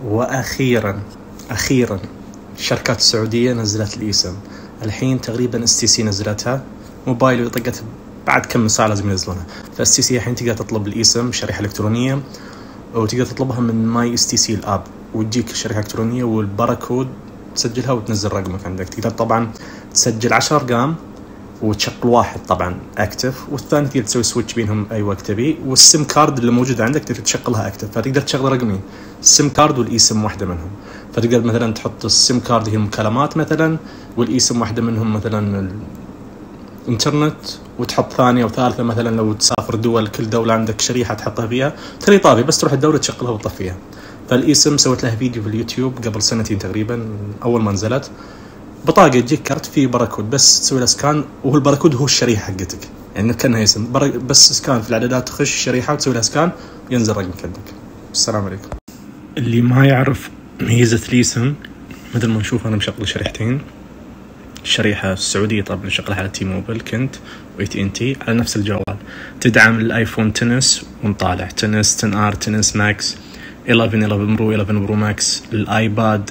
واخيرا الشركات السعوديه نزلت الايسم. الحين تقريبا اس تي سي نزلتها، موبايل وطقت بعد كم ساعه لازم ينزلونها. فاس تي سي الحين تقدر تطلب الايسم شريحه الكترونيه، وتقدر تطلبها من ماي اس تي سي الاب، وتجيك الشريحه الالكترونيه والباركود تسجلها وتنزل رقمك عندك. تقدر طبعا تسجل 10 ارقام وتشغل واحد طبعا اكتف، والثاني تقدر تسوي سويتش بينهم اي وقت تبي، والسم كارد اللي موجوده عندك تقدر تشغلها اكتف. فتقدر تشغل رقمين، السم كارد والايسم واحده منهم. فتقدر مثلا تحط السم كارد هي المكالمات مثلا، والايسم واحده منهم مثلا الانترنت، وتحط ثانيه وثالثه مثلا لو تسافر دول، كل دوله عندك شريحه تحطها فيها تري طافي، بس تروح الدوله تشغلها وتطفيها. فالايسم سويت لها فيديو في اليوتيوب قبل سنتين تقريبا اول ما نزلت. بطاقه تجيك كرت فيه باركود، بس تسوي له سكان، وهو الباركود هو الشريحه حقتك، يعني كانها اسم بس سكان في الاعدادات، تخش الشريحه وتسوي لها سكان وينزل رقمك عندك. السلام عليكم. اللي ما يعرف ميزه الايسم، مثل ما نشوف انا مشغل شريحتين، الشريحه السعوديه طبعا نشغلها على تي موبل كنت واي تي ان تي على نفس الجوال. تدعم الايفون تنس ونطالع تنس 10 ار تنس ماكس 11 برو 11 برو ماكس، الايباد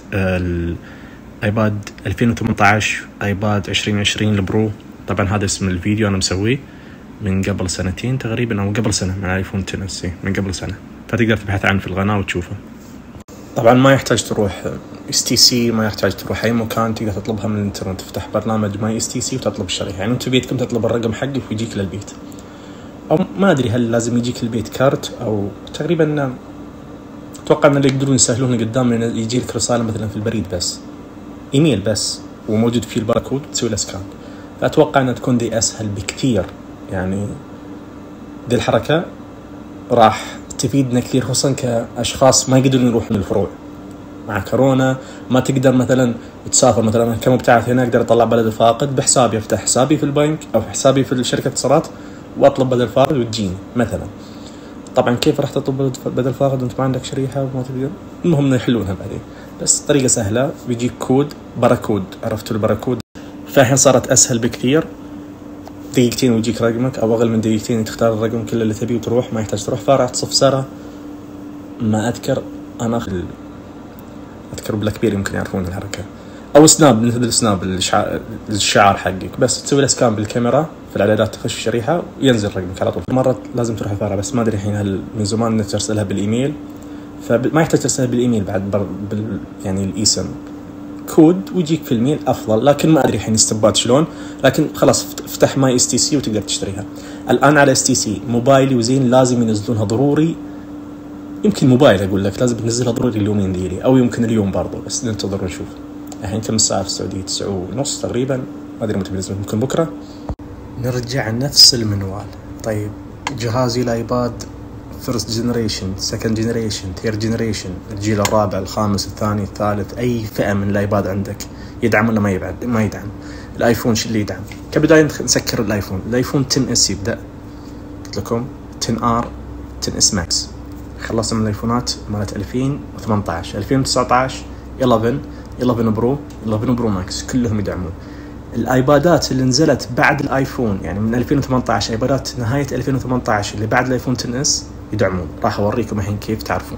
ايباد 2018 ايباد 2020 البرو. طبعا هذا اسم الفيديو انا مسويه من قبل سنتين تقريبا، او قبل سنه، من ايفون تنس من قبل سنه، فتقدر تبحث عنه في القناه وتشوفه. طبعا ما يحتاج تروح اس تي سي، ما يحتاج تروح اي مكان، تقدر تطلبها من الانترنت. تفتح برنامج ماي اس تي سي وتطلب الشريحه، يعني انت بيتكم تطلب الرقم حقك ويجيك للبيت، او ما ادري هل لازم يجيك البيت كارت، او تقريبا اتوقع ان اللي يقدرون يسهلون قدام ان يجي لك رساله مثلا في البريد، بس ايميل بس وموجود فيه الباركود تسوي له سكان. فاتوقع انها تكون دي اسهل بكثير، يعني دي الحركه راح تفيدنا كثير، خصوصا كاشخاص ما يقدرون يروحون الفروع مع كورونا. ما تقدر مثلا تسافر، مثلا كمبتعث هنا اقدر اطلع بدل فاقد بحسابي، افتح حسابي في البنك او حسابي في شركه اتصالات واطلب بدل فاقد وتجيني مثلا. طبعا كيف راح تطلب بدل فاقد وانت ما عندك شريحه وما تقدر؟ المهم يحلونها بعدين، بس طريقه سهله، بيجيك كود باركود، عرفتوا الباركود؟ فالحين صارت اسهل بكثير، دقيقتين ويجيك رقمك، او اقل من دقيقتين تختار الرقم كله اللي تبيه وتروح، ما يحتاج تروح فرع تصفسره. ما اذكر انا اذكر بلاك بيري يمكن يعرفون الحركه، او سناب، مثل سناب الشعار حقك، بس تسوي له سكان بالكاميرا في الاعدادات، تخش الشريحه وينزل رقمك على طول. مرات لازم تروح الفرع، بس ما ادري الحين هل من زمان ترسلها بالايميل، فما يحتاج ترسلها بالايميل بعد يعني الايسم كود ويجيك في الميل افضل. لكن ما ادري الحين استبات شلون، لكن خلاص افتح ماي اس تي سي وتقدر تشتريها الان على اس تي سي. موبايلي وزين لازم ينزلونها ضروري، يمكن موبايل اقول لك لازم تنزلها ضروري اليومين ذيلي، او يمكن اليوم برضه، بس ننتظر نشوف. الحين كم الساعه في السعوديه؟ 9:30 تقريبا، ما ادري متى بينزلون، يمكن بكره. نرجع نفس المنوال. طيب جهازي الايباد فيرست جنريشن، سكند جنريشن، ثيرد جنريشن، الجيل الرابع، الخامس، الثاني، الثالث، اي فئه من الايباد عندك يدعم ولا ما يدعم؟ الايفون شو اللي يدعم؟ كبدايه نسكر الايفون 10 اس يبدا، قلت لكم 10 ار 10 اس ماكس. خلصنا من الايفونات مالت 2018 2019 11 برو 11 برو ماكس كلهم يدعمون. الايبادات اللي نزلت بعد الايفون، يعني من 2018 ايبادات نهايه 2018 اللي بعد الايفون 10 اس يدعمون. راح اوريكم الحين كيف تعرفون.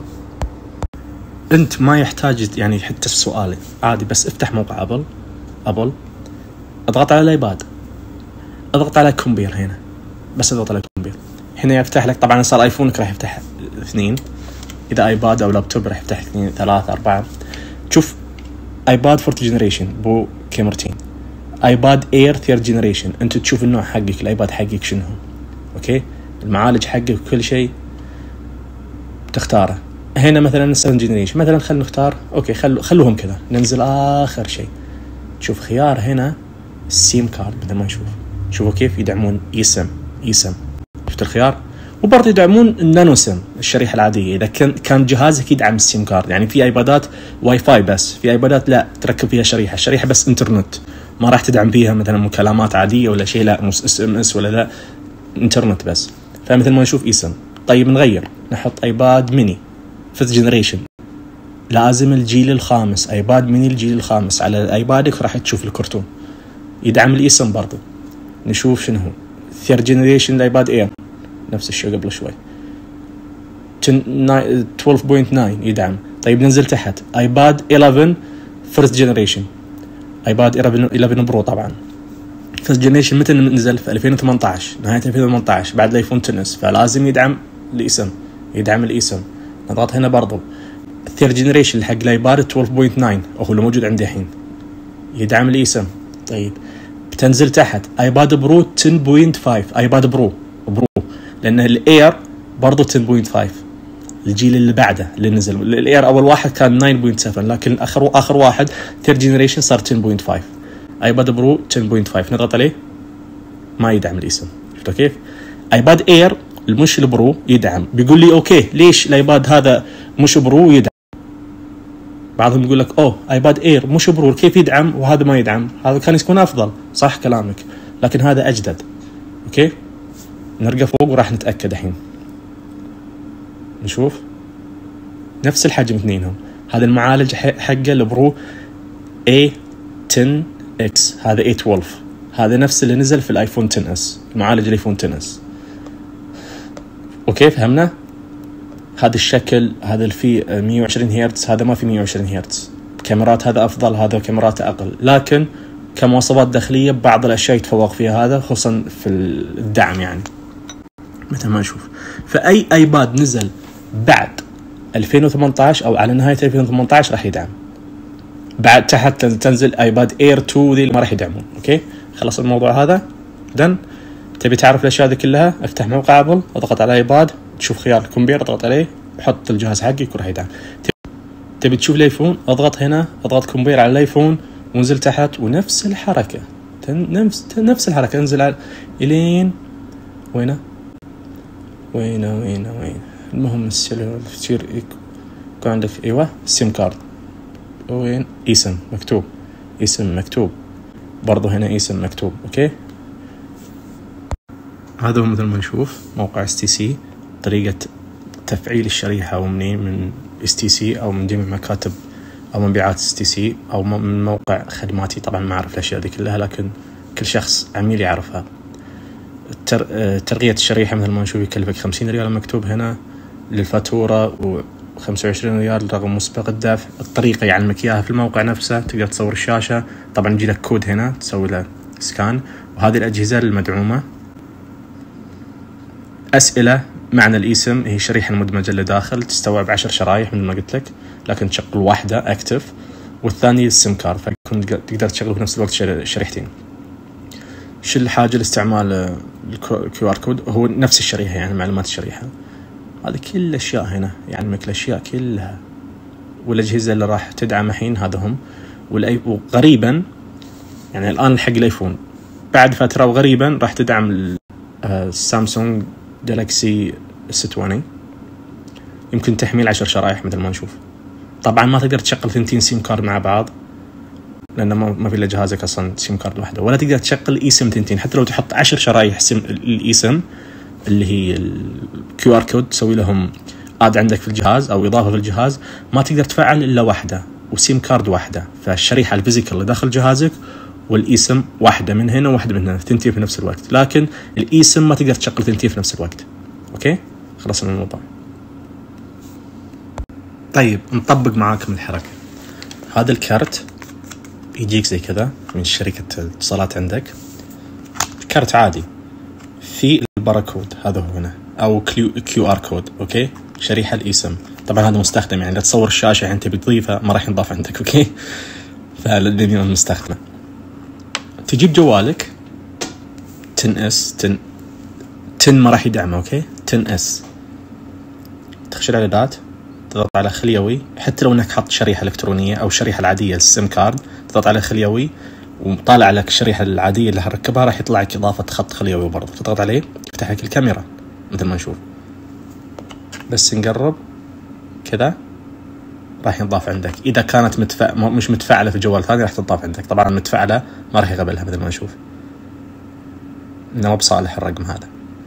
انت ما يحتاج يعني حتى في سؤالي عادي، بس افتح موقع ابل، اضغط على الايباد، اضغط على كومبير هنا، بس اضغط على كومبير هنا يفتح لك. طبعا صار ايفونك راح يفتح 2، اذا ايباد او لابتوب راح يفتح 2 3 4. شوف ايباد 4th جنريشن بو كاميرتين، ايباد اير 3rd جنريشن، انت تشوف النوع حقك الايباد حقك شنو هو، اوكي، المعالج حقك وكل شيء تختاره. هنا مثلا 7th جنريشن مثلا، خلينا نختار اوكي، خلوهم كذا، ننزل اخر شيء. شوف خيار هنا السيم كارد، مثل ما نشوف، شوفوا كيف يدعمون ايسم. شفت الخيار؟ وبرضه يدعمون النانو سيم، الشريحه العاديه، اذا كان جهازك يدعم السيم كارد. يعني في ايبادات واي فاي بس، في ايبادات لا تركب فيها شريحه بس انترنت، ما راح تدعم فيها مثلا مكالمات عاديه ولا شيء، لا اس ام اس ولا لا، انترنت بس. فمثل ما نشوف ايسم. طيب نغير، نحط ايباد ميني 5th جنريشن، لازم الجيل الخامس، ايباد ميني الجيل الخامس. على ايبادك راح تشوف الكرتون يدعم الايسم برضه. نشوف شنو هو 3rd جنريشن الايباد اير، نفس الشيء قبل شوي 12.9 يدعم. طيب ننزل تحت ايباد 11 فيرست جنريشن، ايباد 11 برو طبعا فيرست جنريشن متى نزل؟ في 2018 نهايه 2018 بعد الايفون 10 اس، فلازم يدعم الايسم. نضغط هنا برضو الثيرد جنريشن حق الايباد 12.9 هو اللي موجود عندي الحين يدعم الايسم. طيب بتنزل تحت ايباد برو 10.5 ايباد برو لان الاير برضو 10.5 الجيل اللي بعده اللي نزل. الاير اول واحد كان 9.7 لكن اخر واحد ثيرد جنريشن صار 10.5 ايباد برو 10.5. نضغط عليه ما يدعم الايسم. شفتوا كيف؟ ايباد اير المش البرو يدعم. بيقول لي اوكي ليش الايباد هذا مش برو يدعم؟ بعضهم يقول لك اوه ايباد اير مش برو كيف يدعم وهذا ما يدعم؟ هذا كان يكون افضل. صح كلامك لكن هذا اجدد. اوكي نرجع فوق وراح نتاكد الحين. نشوف نفس الحجم اثنينهم. هذا المعالج حقه البرو A10X هذا A12 هذا نفس اللي نزل في الايفون 10 اس معالج الايفون 10 اس. اوكي فهمنا؟ هذا الشكل هذا اللي فيه 120 هرتز هذا ما في 120 هرتز. كاميرات هذا افضل هذا كاميرات اقل لكن كمواصفات داخليه بعض الاشياء يتفوق فيها هذا خصوصا في الدعم يعني مثل ما نشوف. فاي ايباد نزل بعد 2018 او على نهايه 2018 راح يدعم. بعد تحت تنزل ايباد اير 2 ذي ما راح يدعمون. اوكي خلص الموضوع هذا دن. تبي تعرف الاشياء ذي كلها افتح موقع ابل اضغط على ايباد تشوف خيار الكمبيوتر اضغط عليه وحط الجهاز حقك وراح يدعم. تبي تشوف الايفون اضغط هنا اضغط كمبيوتر على الايفون وانزل تحت ونفس الحركه نفس الحركه انزل على الين وين المهم السيلولر تصير يكون عندك ايوه السيم كارد وين ايسم مكتوب برضو هنا ايسم مكتوب. اوكي هذا هو مثل ما نشوف موقع STC طريقة تفعيل الشريحة او منين من STC او من جميع مكاتب او مبيعات STC او من موقع خدماتي. طبعا ما اعرف الاشياء دي كلها لكن كل شخص عميل يعرفها. ترقية الشريحة مثل ما نشوف يكلفك 50 ريال مكتوب هنا للفاتورة و25 ريال رقم مسبق الدفع. الطريقة يعلمك اياها في الموقع نفسه تقدر تصور الشاشة طبعا يجي لك كود هنا تسوي له سكان. وهذه الأجهزة المدعومة أسئلة معنى الإيسم هي شريحة المدمجة اللي داخل تستوعب 10 شرايح مثل ما قلت لك لكن تشغل واحدة أكتف والثانية السيم كارد فيكون تقدر تشغله في نفس الوقت شريحتين. شو الحاجة لاستعمال QR كود؟ هو نفس الشريحة يعني معلومات الشريحة. هذه كل الأشياء هنا يعني مثل الأشياء كلها والأجهزة اللي راح تدعم الحين هذا هم. وغريبا يعني الآن حق الآيفون بعد فترة وغريبا راح تدعم السامسونج جالاكسي S20 يمكن تحميل 10 شرائح مثل ما نشوف. طبعا ما تقدر تشغل 2 سيم كارد مع بعض لأنه ما في إلا جهازك أصلا سيم كارد واحدة ولا تقدر تشغل إيسم 2 حتى لو تحط 10 شرايح الإيسم اللي هي QR كود تسوي لهم آد عندك في الجهاز أو إضافة في الجهاز ما تقدر تفعل إلا واحدة وسيم كارد واحدة. فالشريحة الفيزيكال اللي داخل جهازك والإيسم واحدة من هنا وواحدة من هنا ثنتين في نفس الوقت لكن الإيسم ما تقدر تشغل ثنتين في نفس الوقت. أوكي خلصنا من الموضوع. طيب نطبق معاكم الحركة. هذا الكارت يجيك زي كذا من شركة اتصالات عندك كارت عادي في الباركود هذا هو هنا أو QR كود. أوكي شريحة الإيسم طبعا هذا مستخدم يعني لا تصور الشاشة يعني تبي تضيفها ما راح ينضاف عندك. أوكي فالدنيا مستخدمة. تجيب جوالك 10S 10 ما راح يدعمه. أوكي 10S تخش الإعدادات تضغط على خليوي حتى لو انك حط شريحة الكترونية او الشريحة العادية السيم كارد تضغط على خليوي وطالع لك الشريحة العادية اللي هركبها راح يطلع لك اضافة خط خليوي برضه تضغط عليه يفتح لك الكاميرا مثل ما نشوف. بس نقرب كذا راح ينضاف عندك. اذا كانت مش متفعلة في جوال ثاني راح تنضاف عندك. طبعا متفعلة ما راح يقبلها مثل ما نشوف انه بصالح الرقم هذا.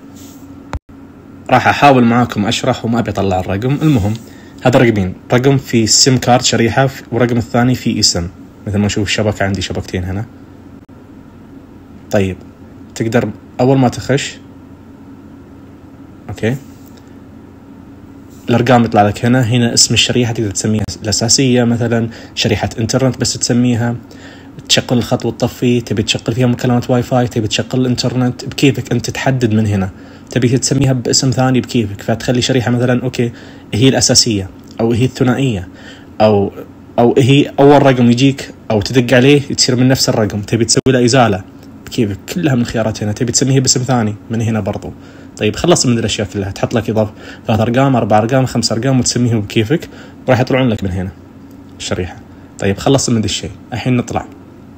راح احاول معاكم اشرح وما ابي اطلع الرقم. المهم هذا رقمين رقم في السيم كارد شريحة ورقم الثاني في اسم مثل ما نشوف الشبكة عندي شبكتين هنا. طيب تقدر اول ما تخش اوكي الارقام يطلع لك هنا اسم الشريحه، تقدر تسميها الاساسيه مثلا شريحه انترنت بس تسميها، تشغل الخط وتطفيه، تبي تشغل فيها مكالمات واي فاي، تبي تشغل الانترنت بكيفك انت، تحدد من هنا تبي تسميها باسم ثاني بكيفك، فتخلي شريحه مثلا اوكي هي الاساسيه او هي الثنائيه او هي اول رقم يجيك او تدق عليه تصير من نفس الرقم، تبي تسوي له ازاله بكيفك، كلها من الخيارات هنا، تبي تسميها باسم ثاني من هنا برضو. طيب خلص من الاشياء كلها، تحط لك اضافه 3 ارقام 4 ارقام 5 ارقام وتسميهم بكيفك وراح يطلعون لك من هنا الشريحه. طيب خلص من الشيء، الحين نطلع.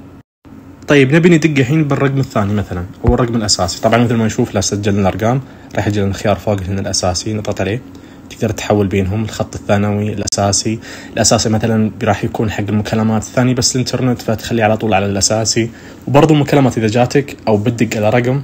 طيب نبي ندق الحين بالرقم الثاني مثلا او الرقم الاساسي. طبعا مثل ما نشوف لا سجلنا الارقام راح يجي لنا الخيار فوق هنا الاساسي، نضغط عليه تقدر تحول بينهم، الخط الثانوي الاساسي مثلا راح يكون حق المكالمات، الثاني بس الانترنت فتخليه على طول على الاساسي، وبرضه المكالمات اذا جاتك او بدق على رقم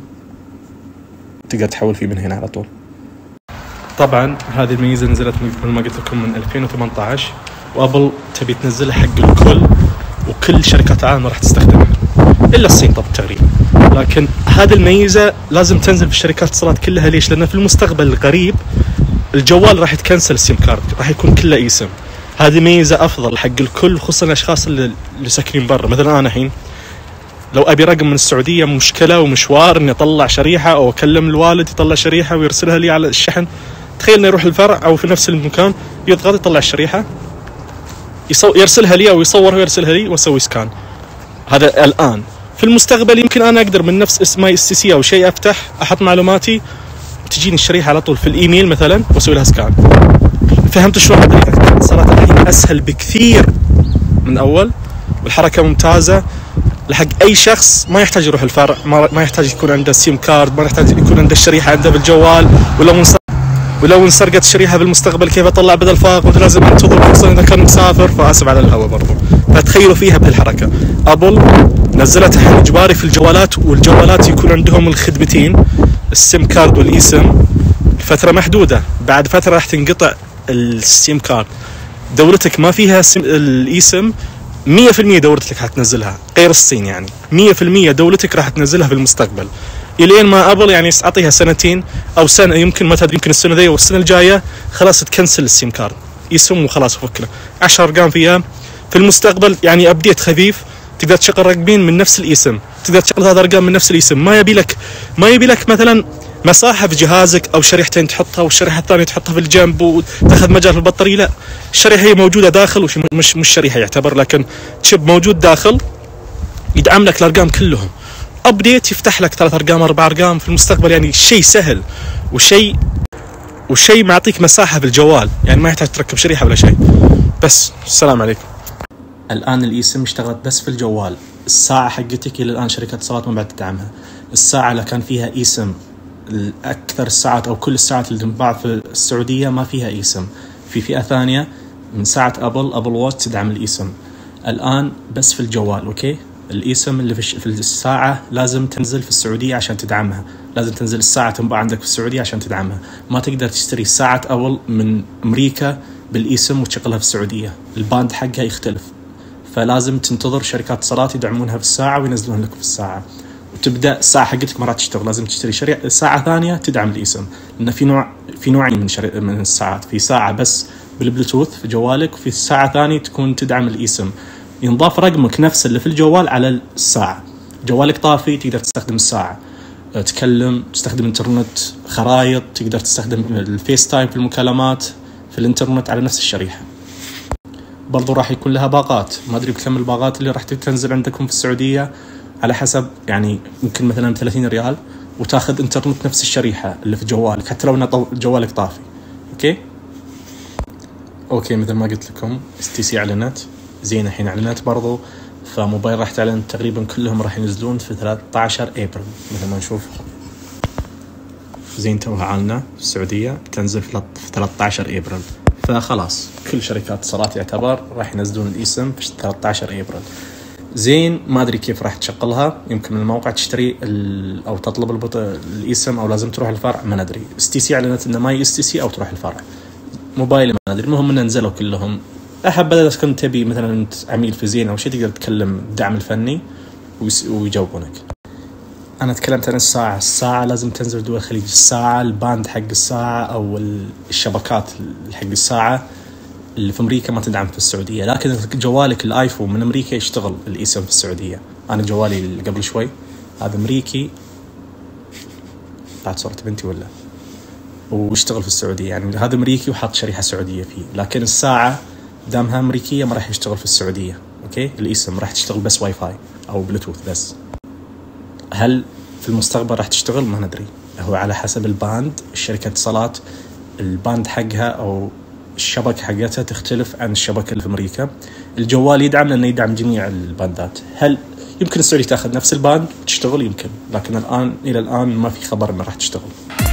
تقدر تحول فيه من هنا على طول. طبعا هذه الميزه نزلت مثل ما قلت لكم من 2018، وابل تبي تنزلها حق الكل، وكل شركات العالم راح تستخدمها الا الصين طب تقريبا، لكن هذه الميزه لازم تنزل في الشركات الاتصالات كلها. ليش؟ لان في المستقبل القريب الجوال راح يتكنسل السيم كارد، راح يكون كله اي سم. هذه ميزه افضل حق الكل، خصوصا الاشخاص اللي ساكنين برا. مثلا انا الحين لو ابي رقم من السعوديه مشكله ومشوار اني اطلع شريحه او اكلم الوالد يطلع شريحه ويرسلها لي على الشحن، تخيل انه يروح الفرع او في نفس المكان يضغط يطلع الشريحه يرسلها لي او يصورها ويرسلها لي واسوي سكان. هذا الان. في المستقبل يمكن انا اقدر من نفس اسمي STC او شيء افتح احط معلوماتي وتجيني الشريحه على طول في الايميل مثلا واسوي لها سكان. فهمت شلون صارت الحين اسهل بكثير من اول، والحركه ممتازه لحق اي شخص، ما يحتاج يروح الفرع، ما يحتاج يكون عنده سيم كارد، ما يحتاج يكون عنده الشريحه عنده بالجوال، ولو انسرقت الشريحه بالمستقبل كيف اطلع بدل فاقد، لازم انتظر خصوصا اذا كان مسافر، فاسف على الهواء برضو. فتخيلوا فيها بهالحركه. ابل نزلتها الحين اجباري في الجوالات، والجوالات يكون عندهم الخدمتين السيم كارد والاي سم فتره محدوده، بعد فتره راح تنقطع السيم كارد. دولتك ما فيها الاي سم 100% دولتك حتنزلها، غير الصين يعني 100% دولتك راح تنزلها في المستقبل، الين ما ابل يعني اعطيها سنتين او سنه، يمكن ما تدري، يمكن السنه ذي والسنه الجايه خلاص تكنسل السيم كارد، يسم وخلاص وفكنا 10 ارقام فيها. في المستقبل يعني ابديت خفيف تقدر تشغل رقمين من نفس الاسم، تقدر تشغل هذا ارقام من نفس الاسم، ما يبي لك مثلا مساحه في جهازك او شريحتين تحطها والشريحه الثانيه تحطها في الجنب وتاخذ مجال في البطاريه. لا، الشريحه هي موجوده داخل، مش شريحه يعتبر، لكن تشيب موجود داخل يدعم لك الارقام كلهم. ابديت يفتح لك 3 ارقام 4 ارقام في المستقبل، يعني شيء سهل وشيء معطيك مساحه في الجوال، يعني ما يحتاج تركب شريحه ولا شيء. بس السلام عليكم. الان الاي سم اشتغلت بس في الجوال. الساعه حقتك الى الان شركات اتصالات ما بعد تدعمها. الساعه اللي كان فيها اي سم، اكثر الساعات او كل الساعات اللي تنباع في السعوديه ما فيها اي سم. في فئه ثانيه من ساعه ابل واتش تدعم الاي سم. الان بس في الجوال. اوكي، الاي سم اللي في الساعه لازم تنزل في السعوديه عشان تدعمها، لازم تنزل الساعه تنباع عندك في السعوديه عشان تدعمها. ما تقدر تشتري ساعه ابل من امريكا بالاي سم وتشغلها في السعوديه، الباند حقها يختلف، فلازم تنتظر شركات اتصالات يدعمونها في الساعه وينزلون لك في الساعه، وتبدا الساعه حقتك ما راح تشتغل، لازم تشتري ساعه ثانيه تدعم الاي سم. لان في نوعين من الساعات، في ساعه بس بالبلوتوث في جوالك، وفي ساعه ثانيه تكون تدعم الاي سم، ينضاف رقمك نفس اللي في الجوال على الساعه. جوالك طافي تقدر تستخدم الساعه، تكلم، تستخدم انترنت، خرائط، تقدر تستخدم الفيس تايم في المكالمات في الانترنت على نفس الشريحه. برضو راح يكون لها باقات، ما ادري بكم الباقات اللي راح تنزل عندكم في السعوديه، على حسب يعني ممكن مثلا 30 ريال وتاخذ انترنت نفس الشريحه اللي في جوالك حتى لو ان جوالك طافي. اوكي مثل ما قلت لكم STC اعلنت، زين الحين اعلنت برضو، فموبايل راح تعلن تقريبا كلهم راح ينزلون في 13 ابريل مثل ما نشوف. زين توها عالنا في السعوديه تنزل في 13 ابريل، فخلاص كل شركات اتصالات يعتبر راح ينزلون الايسم في 13 ابريل. زين ما ادري كيف راح تشغلها، يمكن من الموقع تشتري او تطلب الايسم او لازم تروح الفرع، ما ندري. STC اعلنت انه ما STC او تروح الفرع. موبايل ما ادري، المهم انه نزلوا كلهم. احب اذا كنت تبي مثلا انت عميل في زين او شيء تقدر تكلم الدعم الفني ويجاوبونك. أنا تكلمت عن الساعة لازم تنزل دول الخليج. الساعة الباند حق الساعة أو الشبكات حق الساعة اللي في أمريكا ما تدعم في السعودية، لكن جوالك الآيفون من أمريكا يشتغل الإيسم في السعودية. أنا جوالي اللي قبل شوي هذا أمريكي، بعد صورة بنتي ولا، ويشتغل في السعودية، يعني هذا أمريكي وحط شريحة سعودية فيه. لكن الساعة دامها أمريكية ما راح يشتغل في السعودية. أوكي، الإيسم راح تشتغل بس واي فاي أو بلوتوث بس. هل في المستقبل راح تشتغل؟ ما ندري، هو على حسب الباند. الشركة اتصالات الباند حقها أو الشبكة حقتها تختلف عن الشبكة اللي في أمريكا. الجوال يدعم لأنه يدعم جميع الباندات. هل يمكن السعودية تأخذ نفس الباند وتشتغل؟ يمكن، لكن الآن إلى الآن ما في خبر أنه راح تشتغل.